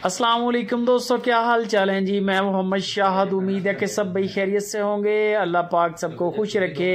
अस्सलाम वालेकुम दोस्तों, क्या हाल चाल हैं जी। मैं मोहम्मद शाहद। उम्मीद है कि सब भाई खैरियत से होंगे। अल्लाह पाक सबको खुश रखे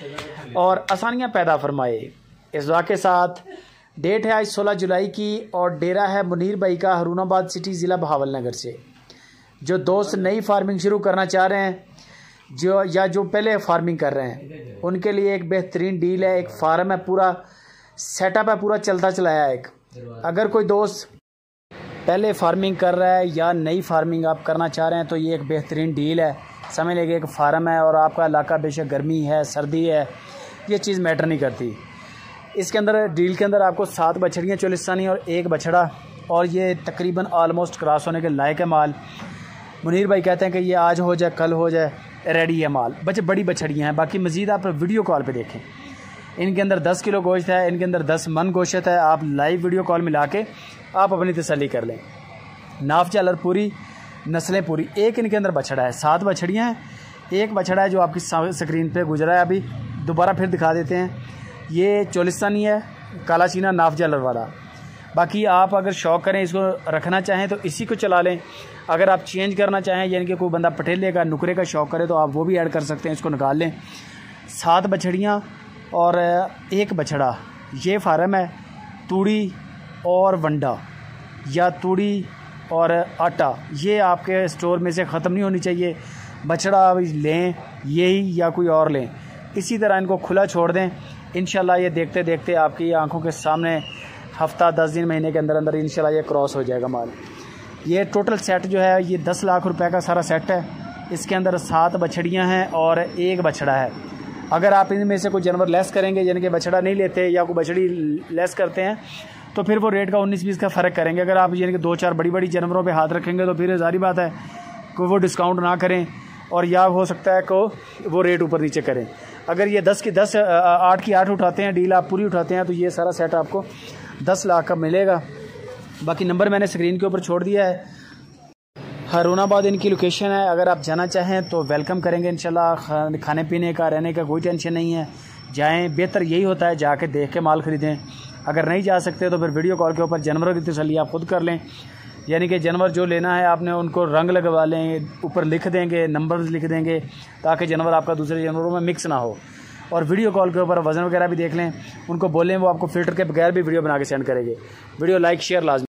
और आसानियां पैदा फरमाए। इस दुआ के साथ डेट है आज 16 जुलाई की और डेरा है मुनीर भाई का हरूनाबाद सिटी ज़िला बहावलनगर से। जो दोस्त नई फार्मिंग शुरू करना चाह रहे हैं जो पहले फार्मिंग कर रहे हैं उनके लिए एक बेहतरीन डील है। एक फार्म है, पूरा सेटअप है, पूरा चलता चलाया है। अगर कोई दोस्त पहले फार्मिंग कर रहा है या नई फार्मिंग आप करना चाह रहे हैं तो ये एक बेहतरीन डील है। समझ लीजिए एक फार्म है और आपका इलाका बेशक गर्मी है सर्दी है, ये चीज़ मैटर नहीं करती। इसके अंदर डील के अंदर आपको 7 बछड़ियाँ चोलिस्तानी और 1 बछड़ा, और ये तकरीबन आलमोस्ट क्रॉस होने के लायक है माल। मुनीर भाई कहते हैं कि ये आज हो जाए कल हो जाए, रेडी है माल। बड़ी बछड़ियाँ हैं। बाकी मज़ीद आप वीडियो कॉल पे देखें। इनके अंदर 10 किलो गोश्त है, इनके अंदर 10 मन गोश्त है। आप लाइव वीडियो कॉल मिला के आप अपनी तसल्ली कर लें। नाफ जालर पूरी, नस्लें पूरी। एक इनके अंदर बछड़ा है, 7 बछड़ियाँ हैं। एक बछड़ा है जो आपकी स्क्रीन पे गुजरा है, अभी दोबारा फिर दिखा देते हैं। ये चोलिस्तानी है, काला चीना नाफ जालर वाला। बाकी आप अगर शौक़ करें इसको रखना चाहें तो इसी को चला लें। अगर आप चेंज करना चाहें यानी कि कोई बंदा पटेले का नुकरे का शौक़ करे तो आप वो भी ऐड कर सकते हैं, इसको निकाल लें। 7 बछड़ियाँ और 1 बछड़ा। ये फार्म है तूड़ी और वंडा या तूड़ी और आटा, ये आपके स्टोर में से ख़त्म नहीं होनी चाहिए। बछड़ा लें यही या कोई और लें, इसी तरह इनको खुला छोड़ दें। इंशाल्लाह ये देखते देखते आपकी आंखों के सामने हफ्ता 10 दिन महीने के अंदर अंदर इंशाल्लाह ये क्रॉस हो जाएगा माल। ये टोटल सेट जो है ये 10 लाख रुपए का सारा सेट है। इसके अंदर 7 बछड़ियाँ हैं और 1 बछड़ा है। अगर आप इनमें से कोई जानवर लेस करेंगे यानी कि बछड़ा नहीं लेते या कोई बछड़ी लेस करते हैं तो फिर वो रेट का 19-20 का फ़र्क करेंगे। अगर आप यानी कि 2-4 बड़ी जानवरों पे हाथ रखेंगे तो फिर जारी बात है कि वो डिस्काउंट ना करें और या हो सकता है कि वो रेट ऊपर नीचे करें। अगर ये 10 की 10 8 की 8 उठाते हैं, डील आप पूरी उठाते हैं, तो ये सारा सेट आपको 10 लाख का मिलेगा। बाकी नंबर मैंने स्क्रीन के ऊपर छोड़ दिया है। हरूनाबाद इनकी लोकेशन है। अगर आप जाना चाहें तो वेलकम करेंगे इंशाल्लाह। खाने पीने का रहने का कोई टेंशन नहीं है, जाएं। बेहतर यही होता है जाके देख के माल ख़रीदें। अगर नहीं जा सकते तो फिर वीडियो कॉल के ऊपर जानवरों की तसल्ली आप खुद कर लें। यानी कि जानवर जो लेना है आपने उनको रंग लगवा लें, ऊपर लिख देंगे, नंबर्स लिख देंगे ताकि जानवर आपका दूसरे जानवरों में मिक्स ना हो। और वीडियो कॉल के ऊपर वज़न वगैरह भी देख लें, उनको बोलें वो आपको फ़िल्टर के बगैर भी वीडियो बना के सेंड करेंगे। वीडियो लाइक शेयर लाजमी।